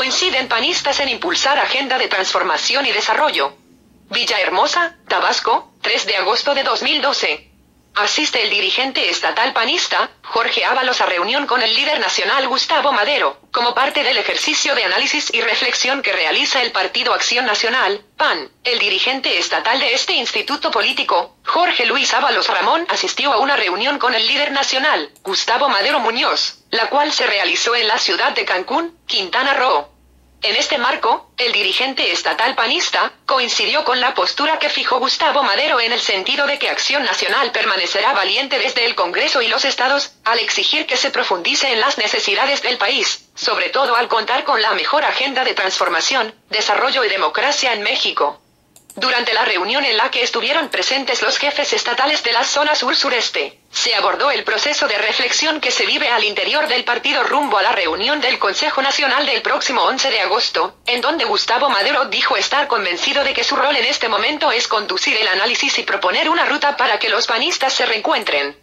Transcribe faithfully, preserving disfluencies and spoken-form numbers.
coinciden panistas en impulsar agenda de transformación y desarrollo. Villahermosa, Tabasco, tres de agosto de dos mil doce. Asiste el dirigente estatal panista, Jorge Ábalos, a reunión con el líder nacional Gustavo Madero, como parte del ejercicio de análisis y reflexión que realiza el Partido Acción Nacional, P A N. El dirigente estatal de este instituto político, Jorge Luis Ábalos Ramón, asistió a una reunión con el líder nacional, Gustavo Madero Muñoz, la cual se realizó en la ciudad de Cancún, Quintana Roo. En este marco, el dirigente estatal panista coincidió con la postura que fijó Gustavo Madero en el sentido de que Acción Nacional permanecerá valiente desde el Congreso y los estados, al exigir que se profundice en las necesidades del país, sobre todo al contar con la mejor agenda de transformación, desarrollo y democracia en México. Durante la reunión en la que estuvieron presentes los jefes estatales de la zona sur-sureste, se abordó el proceso de reflexión que se vive al interior del partido rumbo a la reunión del Consejo Nacional del próximo once de agosto, en donde Gustavo Madero dijo estar convencido de que su rol en este momento es conducir el análisis y proponer una ruta para que los panistas se reencuentren.